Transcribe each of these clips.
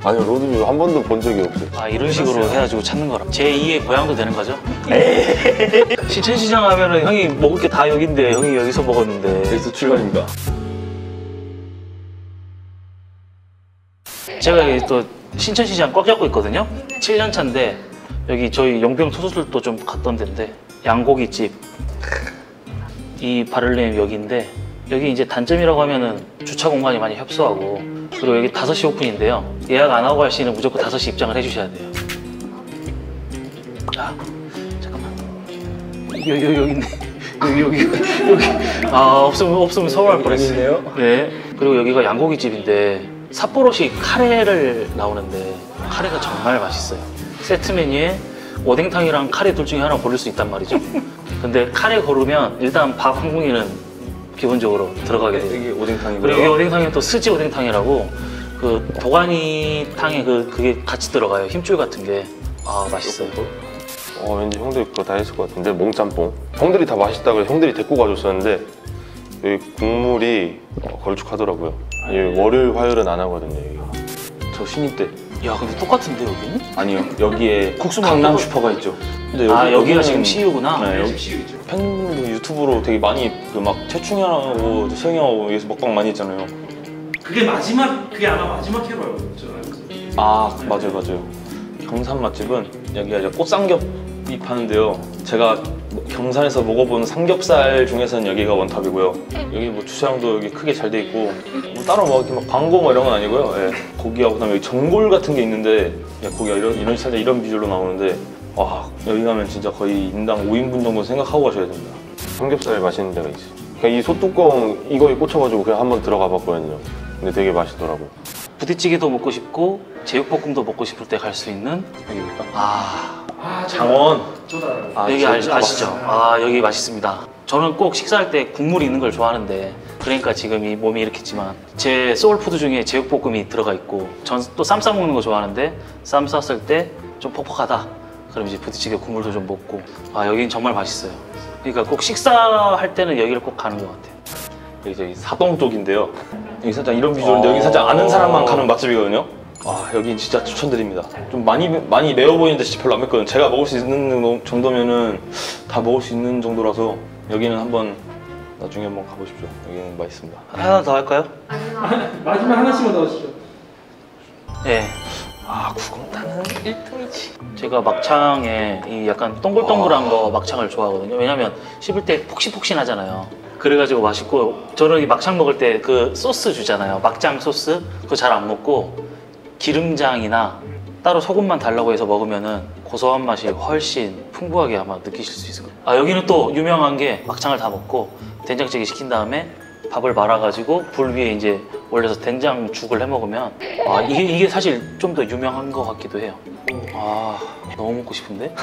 아니요, 로드뷰 한 번도 본 적이 없어요. 아, 이런 식으로 해가지고 찾는 거라. 제2의 고향도 되는 거죠? 신천시장 하면은 형이 먹을 게 다 여긴데 형이 여기서 먹었는데. 여기서 출발입니다. 제가 여기 또 신천시장 꽉 잡고 있거든요. 7년 차인데 여기 저희 용병 투수들도 좀 갔던 데인데 양고기집 이 바를렘 여기인데 여기 이제 단점이라고 하면은 주차 공간이 많이 협소하고 그리고 여기 5시 오픈인데요. 예약 안 하고 갈 시는 무조건 5시 입장을 해주셔야 돼요. 아, 잠깐만. 여기 있네. 여기. 아, 없으면 서울할 뻔했어요. 네. 그리고 여기가 양고기집인데 삿포로식 카레를 나오는데 카레가 정말 맛있어요. 세트 메뉴에 오뎅탕이랑 카레 둘 중에 하나 고를 수 있단 말이죠. 근데 카레 고르면 일단 밥 한 공기는 기본적으로 들어가게 돼요. 이게 오뎅탕이고요. 그리고 이 오뎅탕이 또 스지 오뎅탕이라고 그 도가니탕에 그게 같이 들어가요. 힘줄 같은 게. 아, 맛있어요. 왠지 형들이 그거 다 했을 것 같은데. 몽짬뽕 형들이 다 맛있다 그래서 형들이 데리고 가줬었는데 여기 국물이 걸쭉하더라고요. 여기 월요일 화요일은 안 하거든요. 여기가. 저 신입 때. 야, 근데 똑같은데 여기는? 아니요, 여기에 국수 강남 먹고- 슈퍼가 있죠. 근데 여기가 지금 CU구나. 네, 여기 팬분들 유튜브로 되게 많이 그 막 최충이 형하고 세영이 형하고 여기서 먹방 많이 했잖아요. 그게 아마 마지막 회로 알고 있잖아요. 아, 맞아요. 경산 맛집은 여기가 이제 꽃삼겹이 파는데요. 제가 경산에서 먹어본 삼겹살 중에서는 여기가 원탑이고요. 여기 뭐 주차장도 여기 크게 잘 돼 있고 뭐 따로 뭐 이렇게 막 광고 뭐 이런 건 아니고요. 예. 고기하고 그다음에 여기 전골 같은 게 있는데 고기가 살짝 이런 비주얼로 나오는데 와, 여기 가면 진짜 거의 인당 5인분 정도 생각하고 가셔야 됩니다. 삼겹살 맛있는 데가 있어요. 그냥 이 소뚜껑 이거에 꽂혀가지고 그냥 한번 들어가 봤거든요. 근데 되게 맛있더라고요. 부대찌개도 먹고 싶고 제육볶음도 먹고 싶을 때 갈 수 있는 여기입니까? 아, 장원. 여기 아시죠? 아, 여기 맛있습니다. 저는 꼭 식사할 때 국물이 있는 걸 좋아하는데 그러니까 지금 이 몸이 이렇겠지만 제 소울푸드 중에 제육볶음이 들어가 있고 전 또 쌈 싸 먹는 거 좋아하는데 쌈 쌌을 때 좀 퍽퍽하다 그럼 이제 부대찌개 국물도 좀 먹고 아, 여긴 정말 맛있어요. 그러니까 꼭 식사할 때는 여기를 꼭 가는 것 같아요. 여기 저기 사동 쪽인데요. 여기 살짝 이런 비주얼인데 여기 살짝 아는 사람만 가는 맛집이거든요. 아, 여기 진짜 추천드립니다. 좀 많이 매워 보이는데 진짜 별로 안 맵거든요. 제가 먹을 수 있는 정도면은 다 먹을 수 있는 정도라서 여기는 한번 나중에 한번 가보십시오. 여기는 맛있습니다. 하나 더 할까요? 마지막 하나씩만 더 하시죠. 네. 아, 구공타는 1등이지. 제가 막창에 이 약간 동글동글한 거 막창을 좋아하거든요. 왜냐면 씹을 때 폭신폭신하잖아요. 그래가지고 맛있고 저는 이 막창 먹을 때 그 소스 주잖아요. 막장 소스 그거 잘 안 먹고 기름장이나 따로 소금만 달라고 해서 먹으면은 고소한 맛이 훨씬 풍부하게 아마 느끼실 수 있을 거예요. 아, 여기는 또 유명한 게 막창을 다 먹고 된장찌개 시킨 다음에 밥을 말아가지고 불 위에 이제 올려서 된장죽을 해 먹으면 아, 이게 사실 좀 더 유명한 것 같기도 해요. 아, 너무 먹고 싶은데?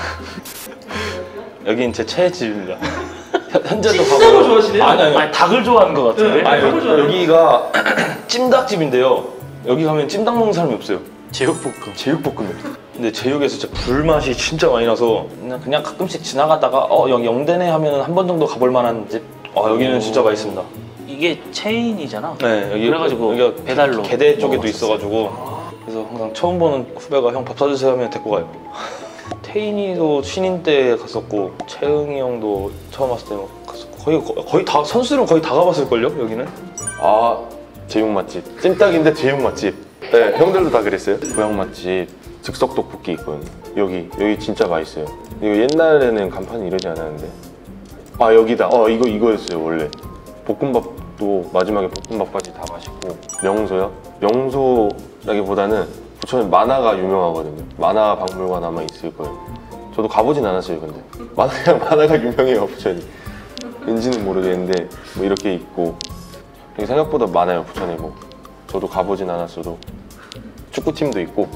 여긴 제 최애 집입니다. 현재도 찜닭을 가고요. 좋아하시네요? 아니, 닭을 좋아하는 것 같은데? 아니, 닭을 좋아해요. 여기가 찜닭집인데요. 여기 가면 찜닭 먹는 사람이 없어요. 제육볶음. 제육볶음이요. 근데 제육에서 진짜 불맛이 진짜 많이 나서 그냥 가끔씩 지나가다가 여기 영대네 하면 한 번 정도 가볼 만한 집. 여기는 진짜 맛있습니다. 이게 체인이잖아. 네, 그래가지고 여기가 배달로 개대 쪽에도 먹었었어요. 있어가지고 그래서 항상 처음 보는 후배가 형 밥 사주세요 하면 데리고 가요. 태인이도 신인 때 갔었고 채응이 형도 처음 왔을 때 갔었고 거의 다 선수들은 거의 다 가봤을걸요 여기는? 아, 제육 맛집. 찜닭인데 제육 맛집. 네, 형들도 다 그랬어요. 고향 맛집 즉석 떡볶이 있거든요. 여기 진짜 맛있어요. 이거 옛날에는 간판이 이러지 않았는데. 아, 여기다. 이거였어요 원래. 볶음밥도 마지막에 볶음밥까지 다 맛있고. 명소요? 명소라기보다는 부천에 만화가 유명하거든요. 만화 박물관 아마 있을 거예요. 저도 가보진 않았어요 근데. 만화가 유명해요 부천이. 왠지는 모르겠는데 뭐 이렇게 있고 여기 생각보다 많아요 부천에. 뭐 저도 가보진 않았어도 축구팀도 있고.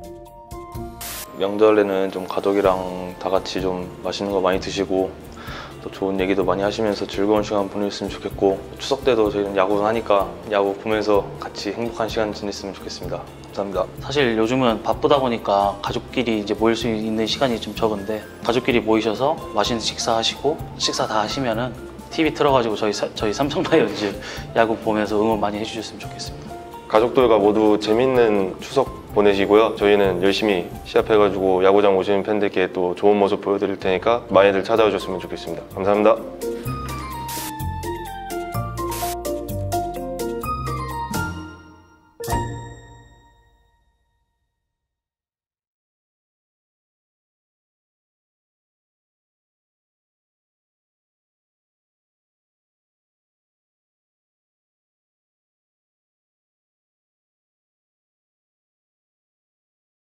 명절에는 좀 가족이랑 다 같이 좀 맛있는 거 많이 드시고 또 좋은 얘기도 많이 하시면서 즐거운 시간 보냈으면 좋겠고 추석 때도 저희는 야구를 하니까 야구 보면서 같이 행복한 시간 지냈으면 좋겠습니다. 감사합니다. 사실 요즘은 바쁘다 보니까 가족끼리 이제 모일 수 있는 시간이 좀 적은데 가족끼리 모이셔서 맛있는 식사하시고 식사 다 하시면은 TV 틀어가지고 저희 삼성 라이온즈 야구 보면서 응원 많이 해주셨으면 좋겠습니다. 가족들과 모두 재밌는 추석 보내시고요. 저희는 열심히 시합해가지고 야구장 오시는 팬들께 또 좋은 모습 보여드릴 테니까 많이들 찾아오셨으면 좋겠습니다. 감사합니다.